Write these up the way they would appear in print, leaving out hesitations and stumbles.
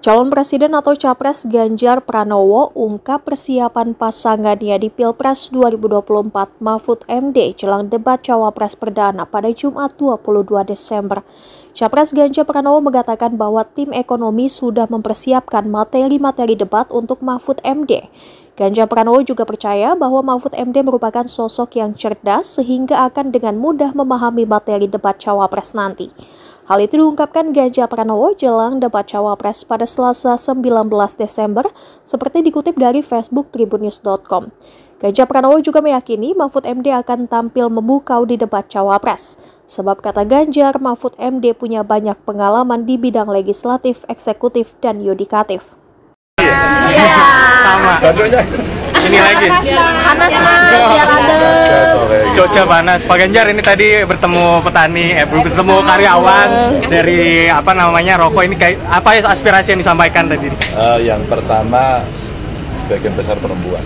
Calon Presiden atau Capres Ganjar Pranowo ungkap persiapan pasangannya di Pilpres 2024 Mahfud MD jelang debat Cawapres perdana pada Jumat 22 Desember. Capres Ganjar Pranowo mengatakan bahwa tim ekonomi sudah mempersiapkan materi-materi debat untuk Mahfud MD. Ganjar Pranowo juga percaya bahwa Mahfud MD merupakan sosok yang cerdas sehingga akan dengan mudah memahami materi debat Cawapres nanti. Hal itu diungkapkan Ganjar Pranowo jelang debat Cawapres pada Selasa 19 Desember, seperti dikutip dari Facebook tribunnews.com. Ganjar Pranowo juga meyakini Mahfud MD akan tampil memukau di debat Cawapres. Sebab kata Ganjar, Mahfud MD punya banyak pengalaman di bidang legislatif, eksekutif, dan yudikatif. Iya. Sama. Ini lagi. Panas biar ada. Cuaca panas. Pak Ganjar ini tadi bertemu petani, bertemu karyawan dari rokok ini kayak apa aspirasi yang disampaikan tadi? Yang pertama sebagian besar perempuan.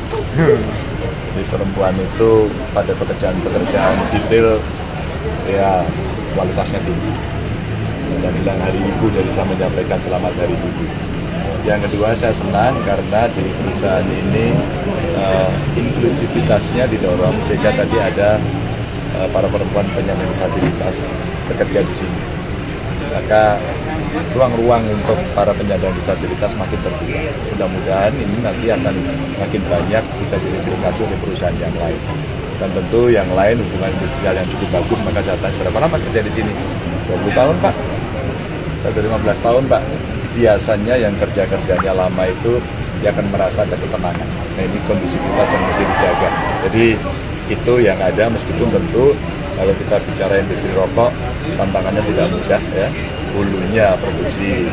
Di perempuan itu pada pekerjaan detail ya kualitasnya tinggi. Dan sedang Hari Ibu, jadi saya menyampaikan selamat Hari Ibu. Yang kedua, saya senang karena di perusahaan ini inklusivitasnya didorong sehingga tadi ada para perempuan penyandang disabilitas bekerja di sini. Maka ruang-ruang untuk para penyandang disabilitas makin terbuka. Mudah-mudahan ini nanti akan makin banyak bisa direplikasi oleh perusahaan yang lain. Dan tentu yang lain hubungan industrial yang cukup bagus, maka saya tanya berapa lama kerja di sini? 20 tahun Pak. Saya dari 15 tahun Pak. Biasanya yang kerja-kerjanya lama itu dia akan merasa ada ketenangan. Nah, ini kondisivitas yang mesti dijaga. Jadi itu yang ada, meskipun tentu kalau kita bicara industri rokok tantangannya tidak mudah ya. Hulunya produksi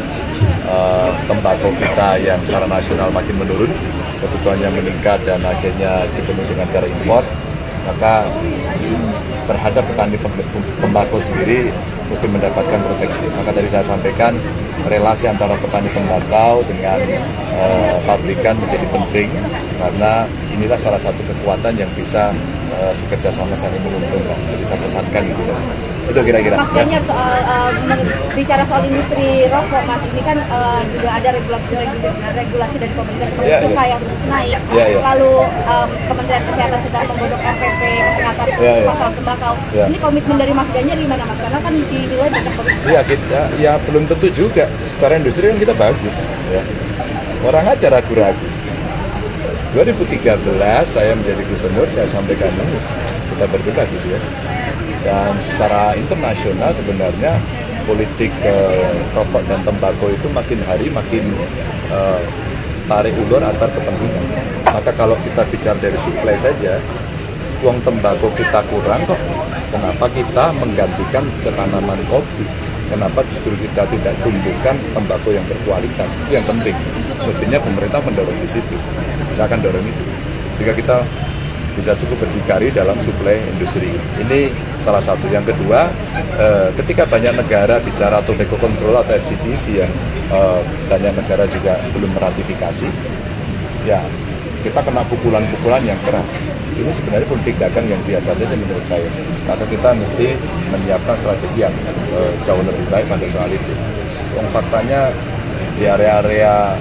tembakau kita yang secara nasional makin menurun, kebutuhannya meningkat dan akhirnya dipenuhi dengan cara impor. Maka terhadap petani tembakau sendiri mesti mendapatkan proteksi. Maka tadi saya sampaikan relasi antara petani tembakau dengan pabrikan menjadi penting karena inilah salah satu kekuatan yang bisa bekerja sama saling menguntungkan. Jadi saya pesankan gitu. Itu kira-kira. Mas Ganjar soal bicara soal industri rokok, Mas, ini kan juga ada regulasi dari pemerintah seperti cukai yang naik. Lalu Kementerian Kesehatan sedang menggodok RPP kesehatan pasar tembakau. Ini komitmen dari Mas Ganjar gimana, Mas? Karena kan dinilai banyak komitmen. Iya, kita ya belum tentu juga. Secara industri kan kita bagus. Ya. Orang aja ragu-ragu. 2013 saya menjadi gubernur, saya sampaikan ini kita berbeda gitu ya. Dan secara internasional sebenarnya politik rokok dan tembakau itu makin hari makin tarik ulur antar kepentingan. Maka kalau kita bicara dari suplai saja, uang tembakau kita kurang kok. Kenapa kita menggantikan ke tanaman kopi? Kenapa justru kita tidak tumbuhkan tembakau yang berkualitas? Itu yang penting. Mestinya pemerintah mendorong di situ. Saya akan dorong itu. Sehingga kita bisa cukup berdikari dalam suplai industri. Ini salah satu. Yang kedua, ketika banyak negara bicara tobacco control atau FCTC yang banyak negara juga belum meratifikasi, ya kita kena pukulan-pukulan yang keras. Ini sebenarnya politik dagang yang biasa saja menurut saya. Maka kita mesti menyiapkan strategi yang jauh lebih baik pada soal itu. Faktanya di area-area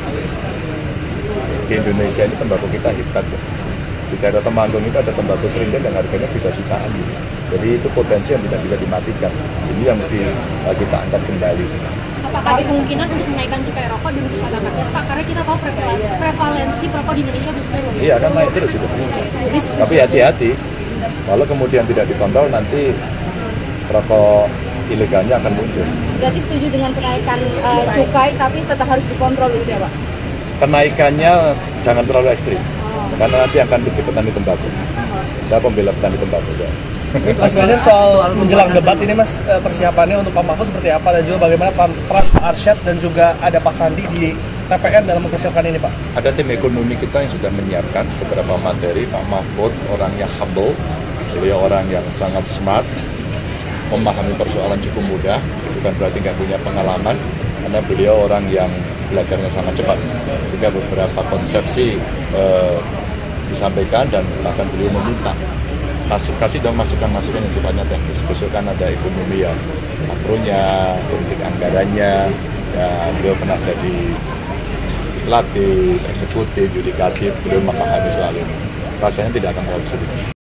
di Indonesia ini tembakau kita hebat. Di daerah Temanggung itu ada tembakau seringan yang harganya bisa jutaan gitu. Jadi itu potensi yang tidak bisa dimatikan. Ini yang mesti kita angkat kembali. Apakah ada kemungkinan untuk menaikkan cukai rokok dan disadangkan Pak? Karena kita tahu prevalensi perokok di Indonesia begitu. Iya, akan naik terus itu. Tapi hati-hati. Kalau kemudian tidak dikontrol nanti rokok ilegalnya akan muncul. Berarti setuju dengan kenaikan cukai tapi tetap harus dikontrol gitu ya, Pak? Kenaikannya jangan terlalu ekstrim. Karena nanti akan rugi petani tembakau. Saya pembela petani tembakau saya. Mas Ganjar, soal menjelang debat ini Mas, persiapannya untuk Pak Mahfud seperti apa dan juga bagaimana peran Pak Arsyad dan juga ada Pak Sandi di TPN dalam mempersiapkan ini, Pak? Ada tim ekonomi kita yang sudah menyiapkan beberapa materi. Pak Mahfud orangnya humble, beliau orang yang sangat smart, memahami persoalan cukup mudah, bukan berarti nggak punya pengalaman, karena beliau orang yang belajarnya sangat cepat, sehingga beberapa konsepsi disampaikan dan bahkan beliau meminta kasih dong masukan-masukan yang sifatnya teknis. Besok kan ada ekonomi ya, makronya, politik anggarannya, ya beliau pernah jadi legislatif, eksekutif, yudikatif, beliau memahami soal ini. Rasanya tidak akan terlalu sulit.